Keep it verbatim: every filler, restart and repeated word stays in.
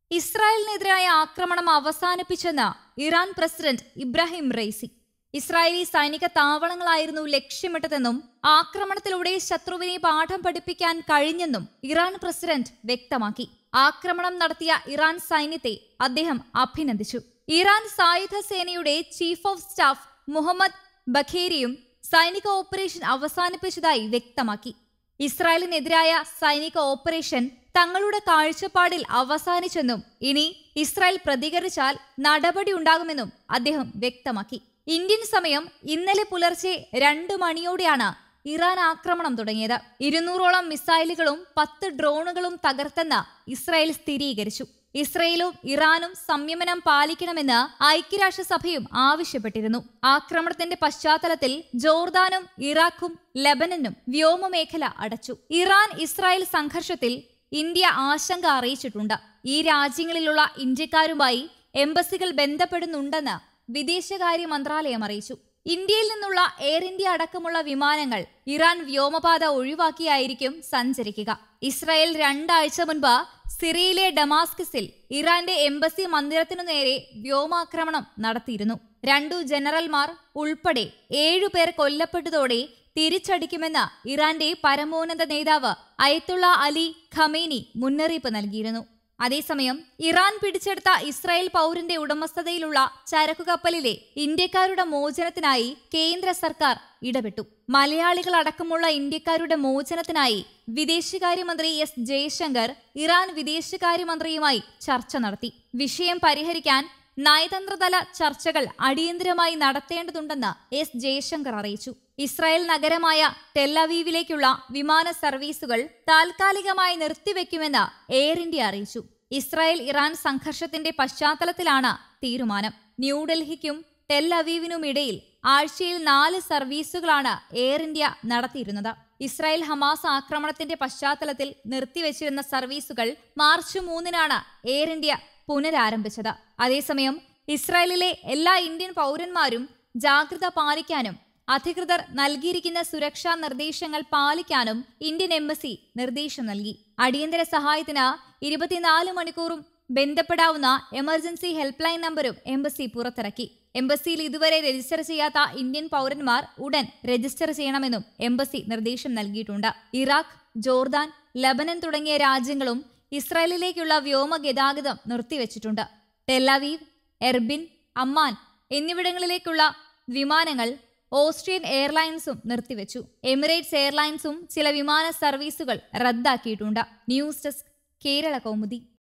ഇസ്രായേലിനെതിരായ ആക്രമണം അവസാനിപ്പിച്ചെന്ന് Iran president Ebrahim Raisi. Israeli സൈനിക താവളങ്ങളായിരുന്നു ലക്ഷ്യമിട്ടതെന്നും ആക്രമണത്തിലൂടെ ശത്രുവിനെ പാഠം പഠിപ്പിക്കാൻ കഴിഞ്ഞെന്നും ഇറാൻ പ്രസിഡന്റ് വ്യക്തമാക്കി. ആക്രമണം നടത്തിയ ഇറാൻ സൈന്യത്തെ അദ്ദേഹം അഭിനന്ദിച്ചു. ഇറാൻ സായുധ സേനയുടെ ചീഫ് ഓഫ് സ്റ്റാഫ് മുഹമ്മദ് ബഖേരിയും സൈനിക ഓപ്പറേഷൻ അവസാനിപ്പിച്ചതായി വ്യക്തമാക്കി. ഇസ്രായേലിനെതിരായ സൈനിക ഓപ്പറേഷൻ തങ്ങളുടെ കാഴ്ചപ്പാടിൽ അവസാനിച്ചെന്നും ഇനി ഇസ്രായേൽ പ്രതികരിച്ചാൽ നടപടി ഉണ്ടാകുമെന്നും അദ്ദേഹം വ്യക്തമാക്കി. ഇന്ത്യൻ സമയം ഇന്നലെ പുലർച്ചെ രണ്ട് മണിയോടെയാണ് ഇറാൻ ആക്രമണം തുടങ്ങിയത്. ഇരുന്നൂറോളം മിസൈലുകളും പത്ത് ഡ്രോണുകളും തകർത്തെന്ന് ഇസ്രായേൽ സ്ഥിരീകരിച്ചു. ഇസ്രയേലും ഇറാനും സംയമനം പാലിക്കണമെന്ന് ഐക്യരാഷ്ട്രസഭയും ആവശ്യപ്പെട്ടിരുന്നു. ആക്രമണത്തിന്റെ പശ്ചാത്തലത്തിൽ ജോർദാനും ഇറാഖും ലെബനനും വ്യോമമേഖല അടച്ചു. ഇറാൻ ഇസ്രായേൽ സംഘർഷത്തിൽ ഇന്ത്യ ആശങ്ക അറിയിച്ചിട്ടുണ്ട്. ഈ രാജ്യങ്ങളിലുള്ള ഇന്ത്യക്കാരുമായി എംബസികൾ ബന്ധപ്പെടുന്നുണ്ടെന്ന് വിദേശകാര്യ മന്ത്രാലയം അറിയിച്ചു. ഇന്ത്യയിൽ നിന്നുള്ള എയർ ഇന്ത്യ അടക്കമുള്ള വിമാനങ്ങൾ ഇറാൻ വ്യോമപാത ഒഴിവാക്കിയായിരിക്കും സഞ്ചരിക്കുക. ഇസ്രായേൽ രണ്ടാഴ്ച മുൻപ് സിറിയയിലെ ഡമാസ്കസിൽ ഇറാന്റെ എംബസി മന്ദിരത്തിനു നേരെ വ്യോമാക്രമണം നടത്തിയിരുന്നു. രണ്ടു ജനറൽമാർ ഉൾപ്പെടെ ഏഴുപേർ കൊല്ലപ്പെട്ടതോടെ തിരിച്ചടിക്കുമെന്ന് ഇറാന്റെ പരമോന്നത നേതാവ് അയത്തുള്ള അലി ഖമേനി മുന്നറിയിപ്പ് നൽകിയിരുന്നു. അതേസമയം ഇറാൻ പിടിച്ചെടുത്ത ഇസ്രായേൽ പൗരന്റെ ഉടമസ്ഥതയിലുള്ള ചരക്കുകപ്പലിലെ ഇന്ത്യക്കാരുടെ മോചനത്തിനായി കേന്ദ്ര സർക്കാർ ഇടപെട്ടു. മലയാളികളടക്കമുള്ള ഇന്ത്യക്കാരുടെ മോചനത്തിനായി വിദേശകാര്യമന്ത്രി എസ് ജയശങ്കർ ഇറാൻ വിദേശകാര്യമന്ത്രിയുമായി ചർച്ച നടത്തി. വിഷയം പരിഹരിക്കാൻ നയതന്ത്രതല ചർച്ചകൾ അടിയന്തരമായി നടത്തേണ്ടതുണ്ടെന്ന് എസ് ജയശങ്കർ അറിയിച്ചു. ഇസ്രായേൽ നഗരമായ ടെല്ലവീവിലേക്കുള്ള വിമാന സർവീസുകൾ താൽക്കാലികമായി നിർത്തിവെക്കുമെന്ന് എയർ ഇന്ത്യ അറിയിച്ചു. ഇസ്രായേൽ ഇറാൻ സംഘർഷത്തിന്റെ പശ്ചാത്തലത്തിലാണ് തീരുമാനം. ന്യൂഡൽഹിക്കും ടെല്ലവീവിനുമിടയിൽ ആഴ്ചയിൽ നാല് സർവീസുകളാണ് എയർ ഇന്ത്യ നടത്തിയിരുന്നത്. ഇസ്രായേൽ ഹമാസ് ആക്രമണത്തിന്റെ പശ്ചാത്തലത്തിൽ നിർത്തിവെച്ചിരുന്ന സർവീസുകൾ മാർച്ച് മൂന്നിനാണ് എയർ ഇന്ത്യ പുനരാരംഭിച്ചത്. അതേസമയം ഇസ്രായേലിലെ എല്ലാ ഇന്ത്യൻ പൗരന്മാരും ജാഗ്രത പാലിക്കാനും അധികൃതർ നൽകിയിരിക്കുന്ന സുരക്ഷാ നിർദ്ദേശങ്ങൾ പാലിക്കാനും ഇന്ത്യൻ എംബസി നിർദ്ദേശം നൽകി. അടിയന്തര സഹായത്തിന് ഇരുപത്തിനാല് മണിക്കൂറും ബന്ധപ്പെടാവുന്ന എമർജൻസി ഹെൽപ്പ് ലൈൻ നമ്പരും എംബസി പുറത്തിറക്കി. എംബസിയിൽ ഇതുവരെ രജിസ്റ്റർ ചെയ്യാത്ത ഇന്ത്യൻ പൗരന്മാർ ഉടൻ രജിസ്റ്റർ ചെയ്യണമെന്നും എംബസി നിർദ്ദേശം നൽകിയിട്ടുണ്ട്. ഇറാഖ്, ജോർദാൻ, ലബനൻ തുടങ്ങിയ രാജ്യങ്ങളും ഇസ്രായേലിലേക്കുള്ള വ്യോമ ഗതാഗതം നിർത്തിവെച്ചിട്ടുണ്ട്. ടെല്ലവീവ്, എർബിൻ, അമ്മാൻ എന്നിവിടങ്ങളിലേക്കുള്ള വിമാനങ്ങൾ ഓസ്ട്രിയൻ എയർലൈൻസും നിർത്തിവെച്ചു. എമിറേറ്റ്സ് എയർലൈൻസും ചില വിമാന സർവീസുകൾ റദ്ദാക്കിയിട്ടുണ്ട്. News desk, Kerala Kaumudi.